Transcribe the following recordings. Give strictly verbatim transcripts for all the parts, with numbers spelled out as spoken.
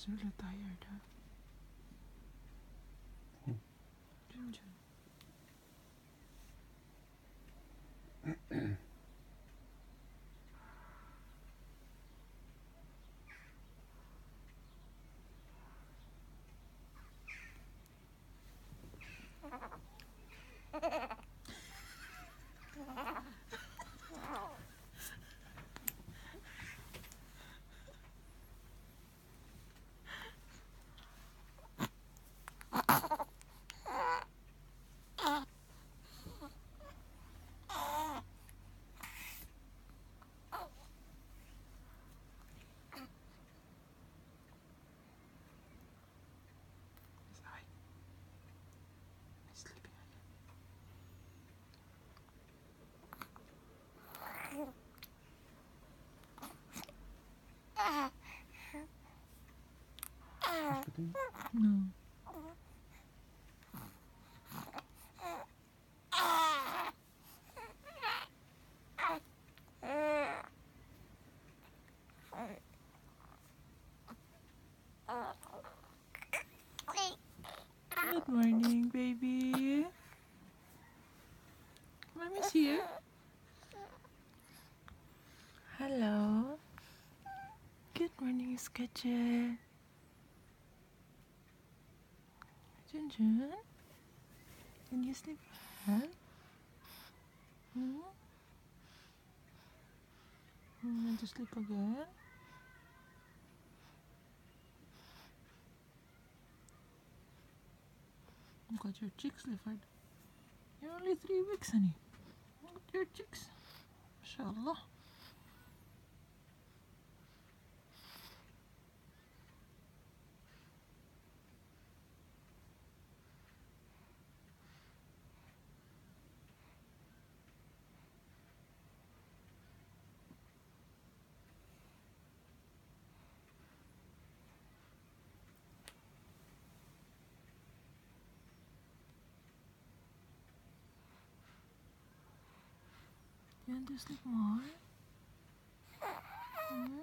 He's really tired, huh? Hmm. Junjun. His eye. He's sleeping again. No. Good morning, baby. Mommy's here. Hello. Good morning, Sketchet. Junjun, can you sleep well? Hmm? You want to sleep again? Look at your cheeks, Clifford. You're only three weeks, honey. Look at your cheeks. Mashallah. You want to sleep more? Hmm?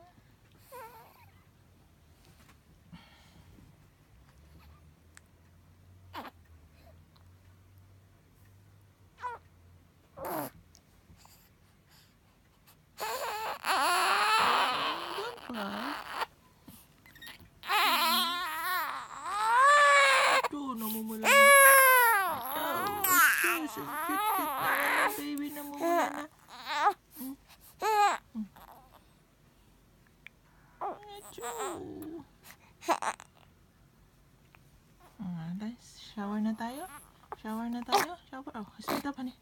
Don't cry. Ito, namumula na. Oh, ito, so cute-cute na. Baby, namumula na. Hmm? Hmm. Ito. Ah, guys, shower na tayo. Shower na tayo. Shower. Oh, sit up, honey.